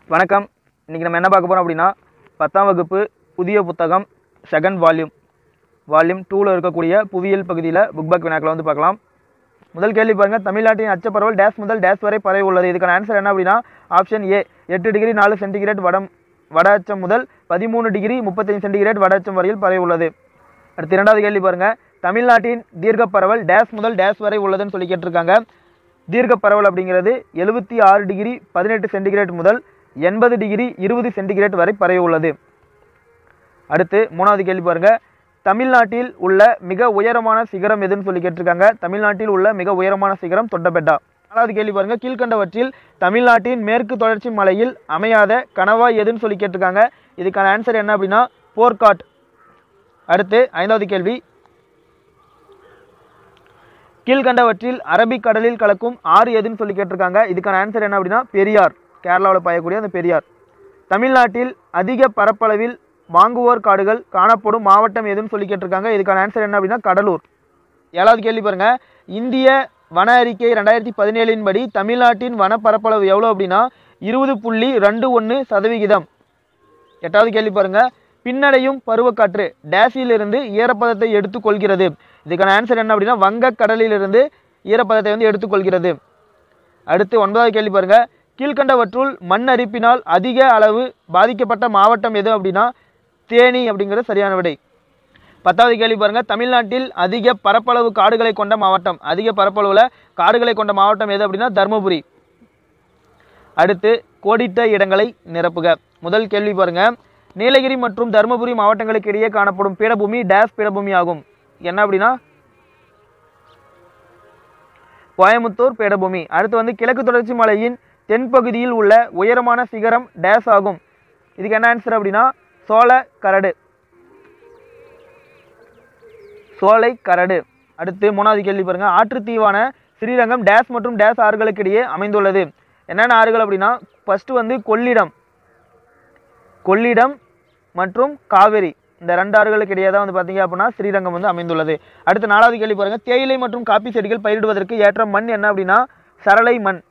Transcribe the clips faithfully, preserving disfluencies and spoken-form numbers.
வணக்கம். இன்றைக்கி நம்ம என்ன பார்க்க போகிறோம் அப்படின்னா பத்தாம் வகுப்பு புதிய புத்தகம் செகண்ட் வால்யூம் வால்யூம் டூவில் இருக்கக்கூடிய புவியியல் பகுதியில் புக் பேக் வினாக்களை வந்து பார்க்கலாம். முதல் கேள்வி பாருங்கள். தமிழ்நாட்டின் அச்சப்பரவல் டேஸ் முதல் டேஸ் வரை பரவி உள்ளது. இதுக்கான ஆன்சர் என்ன அப்படின்னா ஆப்ஷன் ஏ எட்டு டிகிரி நாலு சென்டிகிரேட் வடம் வட அச்சம் முதல் பதிமூணு டிகிரி முப்பத்தஞ்சு சென்டிகிரேட் வட அச்சம் வரையில் பரவி உள்ளது. அடுத்து இரண்டாவது கேள்வி பாருங்கள். தமிழ்நாட்டின் தீர்க்க பரவல் டேஸ் முதல் டேஸ் வரை உள்ளதுன்னு சொல்லி கேட்டிருக்காங்க. தீர்க்க பரவல் அப்படிங்கிறது எழுபத்தி ஆறு டிகிரி பதினெட்டு சென்டிகிரேட் முதல் எண்பது டிகிரி இருபது சென்டிகிரேட் வரை பரவி உள்ளது. அடுத்து மூணாவது கேள்வி பாருங்க. தமிழ்நாட்டில் உள்ள மிக உயரமான சிகரம் எதுன்னு சொல்லி கேட்டிருக்காங்க. தமிழ்நாட்டில் உள்ள மிக உயரமான சிகரம் தொட்டபெட்டா. நாலாவது கேள்வி பாருங்க. கீழ்கண்டவற்றில் தமிழ்நாட்டின் மேற்கு தொடர்ச்சி மலையில் அமையாத கணவாய் எதுன்னு சொல்லி கேட்டிருக்காங்க. இதுக்கான ஆன்சர் என்ன அப்படின்னா போர்க்காட். அடுத்து ஐந்தாவது கேள்வி. கீழ்கண்டவற்றில் அரபிக் கடலில் கலக்கும் ஆறு எதுன்னு சொல்லி கேட்டிருக்காங்க. இதுக்கான ஆன்சர் என்ன அப்படின்னா பெரியார். கேரளாவில் பாயக்கூடிய அந்த பெரியார். தமிழ்நாட்டில் அதிக பரப்பளவில் வாங்குவோர் காடுகள் காணப்படும் மாவட்டம் எதுன்னு சொல்லி கேட்டிருக்காங்க. இதுக்கான ஆன்சர் என்ன அப்படின்னா கடலூர். ஏழாவது கேள்வி பாருங்க. இந்திய வன அறிக்கை ரெண்டாயிரத்தி பதினேழின் படி தமிழ்நாட்டின் வன பரப்பளவு எவ்வளோ அப்படின்னா இருபது புள்ளி ரெண்டு ஒன்று சதவிகிதம். எட்டாவது கேள்வி பாருங்க. பின்னடையும் பருவக்காற்று டேஸிலிருந்து ஈரப்பதத்தை எடுத்துக்கொள்கிறது. இதுக்கான ஆன்சர் என்ன அப்படின்னா வங்கக்கடலிலிருந்து ஈரப்பதத்தை வந்து எடுத்துக்கொள்கிறது. அடுத்து ஒன்பதாவது கேள்வி பாருங்க. கீழ்கண்டவற்றுள் மண் அரிப்பினால் அதிக அளவு பாதிக்கப்பட்ட மாவட்டம் எது அப்படின்னா தேனி அப்படிங்கிறது சரியான விடை. பத்தாவது கேள்வி பாருங்க. தமிழ்நாட்டில் அதிக பரப்பளவு காடுகளை கொண்ட மாவட்டம் அதிக பரப்பளவில் காடுகளை கொண்ட மாவட்டம் எது அப்படின்னா தருமபுரி. அடுத்து கோடிட்ட இடங்களை நிரப்புக. முதல் கேள்வி பாருங்க. நீலகிரி மற்றும் தருமபுரி மாவட்டங்களுக்கு இடையே காணப்படும் பீடபூமி டேஸ் பீடபூமி ஆகும். என்ன அப்படின்னா கோயமுத்தூர் பீடபூமி. அடுத்து வந்து கிழக்கு தொடர்ச்சி மலையின் தென்பகுதியில் உள்ள உயரமான சிகரம் டேஸ் ஆகும். இதுக்கு என்ன ஆன்சர் அப்படின்னா சோழ கரடு சோலை கரடு. அடுத்து மூணாவது கேள்வி பாருங்க. ஆற்றுத்தீவான ஸ்ரீரங்கம் டேஸ் மற்றும் டேஸ் ஆறுகளுக்கு இடையே அமைந்துள்ளது. என்னென்ன ஆறுகள் அப்படின்னா ஃபர்ஸ்ட் வந்து கொள்ளிடம் கொள்ளிடம் மற்றும் காவிரி. இந்த ரெண்டு ஆறுகளுக்கு இடையே தான் வந்து பார்த்தீங்க அப்படின்னா ஸ்ரீரங்கம் வந்து அமைந்துள்ளது. அடுத்து நாலாவது கேள்வி பாருங்க. தேயிலை மற்றும் காப்பி செடிகள் பயிரிடுவதற்கு ஏற்ற மண் என்ன அப்படின்னா சரளை மண்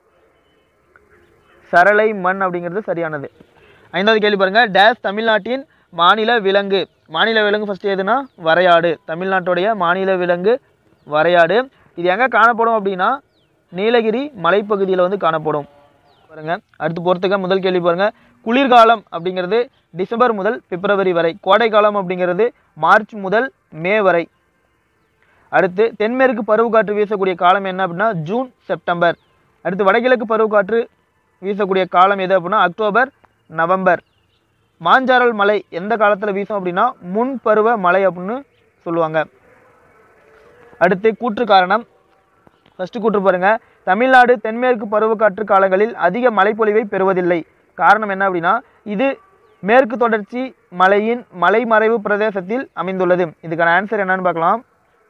சரளை மண் அப்படிங்கிறது சரியானது. ஐந்தாவது கேள்வி பாருங்க. டேஸ் தமிழ்நாட்டின் மாநில விலங்கு. மாநில விலங்கு ஃபர்ஸ்ட் எதுனா வரையாடு. தமிழ்நாட்டுடைய மாநில விலங்கு வரையாடு. இது எங்கே காணப்படும் அப்படின்னா நீலகிரி மலைப்பகுதியில் வந்து காணப்படும் பாருங்க. அடுத்து பொறுத்துக்க. முதல் கேள்வி பாருங்க. குளிர்காலம் அப்படிங்கிறது டிசம்பர் முதல் பிப்ரவரி வரை. கோடைக்காலம் அப்படிங்கிறது மார்ச் முதல் மே வரை. அடுத்து தென்மேற்கு பருவக்காற்று வீசக்கூடிய காலம் என்ன அப்படின்னா ஜூன் செப்டம்பர். அடுத்து வடகிழக்கு பருவக்காற்று வீசக்கூடிய காலம் எது அப்படின்னா அக்டோபர் நவம்பர். மாஞ்சாரல் மலை எந்த காலத்தில் வீசும் அப்படின்னா முன்பருவ மலை அப்படின்னு சொல்லுவாங்க. அடுத்து கூற்று காரணம். ஃபர்ஸ்ட் கூற்று பாருங்க. தமிழ்நாடு தென்மேற்கு பருவக்காற்று காலங்களில் அதிக மழைப்பொழிவை பெறுவதில்லை. காரணம் என்ன அப்படின்னா இது மேற்கு தொடர்ச்சி மலையின் மலைமறைவு பிரதேசத்தில் அமைந்துள்ளது. இதுக்கான ஆன்சர் என்னன்னு பார்க்கலாம்.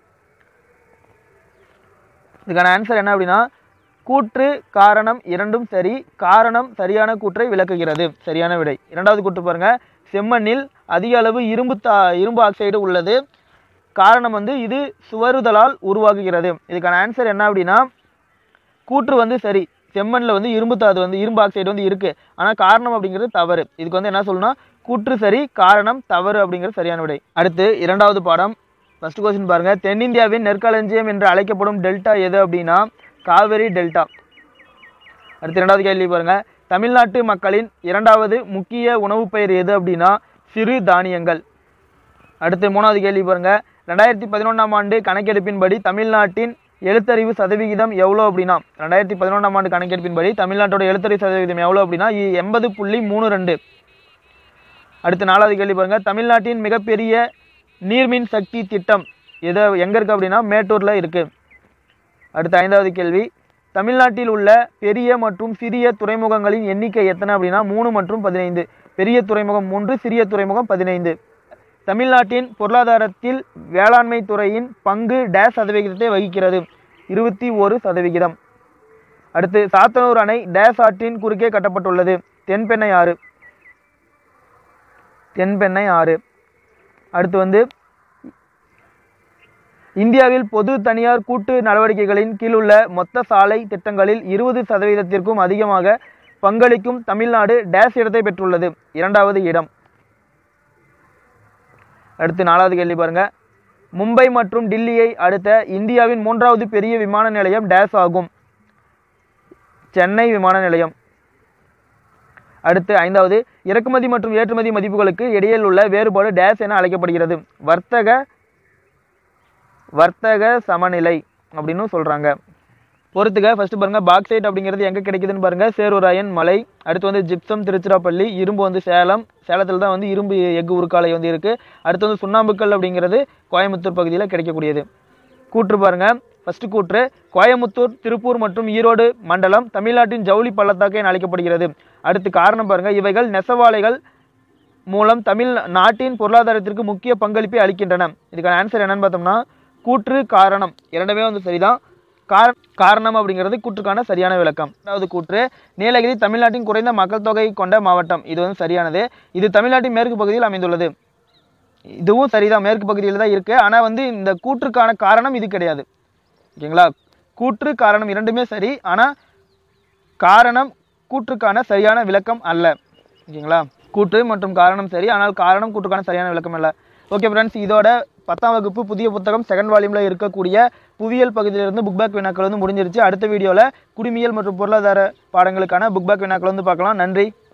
இதுக்கான ஆன்சர் என்ன அப்படின்னா கூற்று காரணம் இரண்டும் சரி. காரணம் சரியான கூற்றை விளக்குகிறது. சரியான விடை. இரண்டாவது கூற்று பாருங்க. செம்மண்ணில் அதிக அளவு இரும்பு தா இரும்பு ஆக்சைடு உள்ளது. காரணம் வந்து இது சுவருதலால் உருவாகுகிறது. இதுக்கான ஆன்சர் என்ன அப்படின்னா கூற்று வந்து சரி. செம்மண்ணில் வந்து இரும்பு தாது வந்து இரும்பு ஆக்சைடு வந்து இருக்குது. ஆனால் காரணம் அப்படிங்கிறது தவறு. இதுக்கு வந்து என்ன சொல்லணும்னா கூற்று சரி காரணம் தவறு அப்படிங்கிறது சரியான விடை. அடுத்து இரண்டாவது பாடம். ஃபர்ஸ்ட் கொஸ்டின் பாருங்க. தென்னிந்தியாவின் நெற்களஞ்சியம் என்று அழைக்கப்படும் டெல்டா எது அப்படின்னா காவிரி டெல்டா. அடுத்து இரண்டாவது கேள்வி பாருங்க. தமிழ்நாட்டு மக்களின் இரண்டாவது முக்கிய உணவு பயிர் எது அப்படின்னா சிறு தானியங்கள். அடுத்து மூணாவது கேள்வி பாருங்க. ரெண்டாயிரத்தி பதினொன்றாம் ஆண்டு கணக்கெடுப்பின்படி தமிழ்நாட்டின் எழுத்தறிவு சதவிகிதம் எவ்வளோ அப்படின்னா ரெண்டாயிரத்தி பதினொன்றாம் ஆண்டு கணக்கெடுப்பின்படி தமிழ்நாட்டோட எழுத்தறிவு சதவீதம் எவ்வளோ அப்படின்னா எண்பது புள்ளி மூணு ரெண்டு. அடுத்து நாலாவது கேள்வி பாருங்க. தமிழ்நாட்டின் மிகப்பெரிய நீர்மின் சக்தி திட்டம் எது எங்கே இருக்குது அப்படின்னா மேட்டூரில் இருக்குது. அடுத்து ஐந்தாவது கேள்வி. தமிழ்நாட்டில் உள்ள பெரிய மற்றும் சிறிய துறைமுகங்களின் எண்ணிக்கை எத்தனை அப்படின்னா மூணு மற்றும் பதினைந்து. பெரிய துறைமுகம் மூன்று, சிறிய துறைமுகம் பதினைந்து. தமிழ்நாட்டின் பொருளாதாரத்தில் வேளாண்மை துறையின் பங்கு டேஸ் சதவிகிதத்தை வகிக்கிறது இருபத்தி ஒரு சதவிகிதம். அடுத்து சாத்தனூர் அணை டேஸ் ஆற்றின் குறுக்கே கட்டப்பட்டுள்ளது. தென்பெண்ணை ஆறு தென்பெண்ணை ஆறு. அடுத்து வந்து இந்தியாவில் பொது தனியார் கூட்டு நடவடிக்கைகளின் கீழ் உள்ள மொத்த சாலை திட்டங்களில் இருபது சதவீதத்திற்கும் அதிகமாக பங்களிக்கும் தமிழ்நாடு டேஸ் இடத்தை பெற்றுள்ளது? இரண்டாவது இடம். அடுத்து நாலாவது கேள்வி பாருங்க. மும்பை மற்றும் டில்லியை அடுத்த இந்தியாவின் மூன்றாவது பெரிய விமான நிலையம் டேஸ் ஆகும்? சென்னை விமான நிலையம். அடுத்து ஐந்தாவது, இறக்குமதி மற்றும் ஏற்றுமதி மதிப்புகளுக்கு இடையில் உள்ள வேறுபாடு டேஸ் என அழைக்கப்படுகிறது? வர்த்தக வர்த்தக சமநிலை அப்படின்னு சொல்றாங்க. பொறுத்துக்க. ஃபர்ஸ்ட் பாருங்க, பாக்சைட் அப்படிங்கிறது எங்க கிடைக்குதுன்னு பாருங்க, சேர்வராயன் மலை. அடுத்து வந்து ஜிப்சம் திருச்சிராப்பள்ளி. இரும்பு வந்து சேலம், சேலத்தில் தான் வந்து இரும்பு எஃகு உருக்காலை வந்து இருக்கு. அடுத்து வந்து சுண்ணாம்புக்கல் அப்படிங்கிறது கோயம்புத்தூர் பகுதியில் கிடைக்கக்கூடியது. கூற்று பாருங்க. ஃபர்ஸ்ட் கூற்று, கோயம்புத்தூர், திருப்பூர் மற்றும் ஈரோடு மண்டலம் தமிழ்நாட்டின் ஜவுளி பள்ளத்தாக்கு என அழைக்கப்படுகிறது. அடுத்து காரணம் பாருங்க, இவைகள் நெசவாலைகள் மூலம் தமிழ் நாட்டின் பொருளாதாரத்திற்கு முக்கிய பங்களிப்பை அளிக்கின்றன. இதுக்கான ஆன்சர் என்னன்னு பார்த்தோம்னா கூற்று காரணம் இரண்டுமே வந்து சரிதான். காரணம் அப்படிங்கிறது கூற்றுக்கான சரியான விளக்கம். இரண்டாவது கூற்று, நீலகிரி தமிழ்நாட்டின் குறைந்த மக்கள் தொகை கொண்ட மாவட்டம். இது வந்து சரியானது. இது தமிழ்நாட்டின் மேற்கு பகுதியில் அமைந்துள்ளது. இதுவும் சரிதான், மேற்கு பகுதியில் தான் இருக்கு. ஆனால் வந்து இந்த கூற்றுக்கான காரணம் இது கிடையாது. ஓகேங்களா? கூற்று காரணம் இரண்டுமே சரி, ஆனால் காரணம் கூற்றுக்கான சரியான விளக்கம் அல்ல. ஓகேங்களா? கூற்று மற்றும் காரணம் சரி, ஆனால் காரணம் கூற்றுக்கான சரியான விளக்கம் அல்ல. ஓகே ஃப்ரெண்ட்ஸ், இதோட பத்தாம் வகுப்பு புதிய புத்தகம் செகண்ட் வால்யூமில் இருக்கக்கூடிய புவியியல் பகுதியிலிருந்து புக் பேக் வினாக்கள் வந்து முடிஞ்சிருச்சு. அடுத்த வீடியோவில் குடிமியல் மற்றும் பொருளாதார பாடங்களுக்கான புக் பேக் வினாக்கள் வந்து பார்க்கலாம். நன்றி.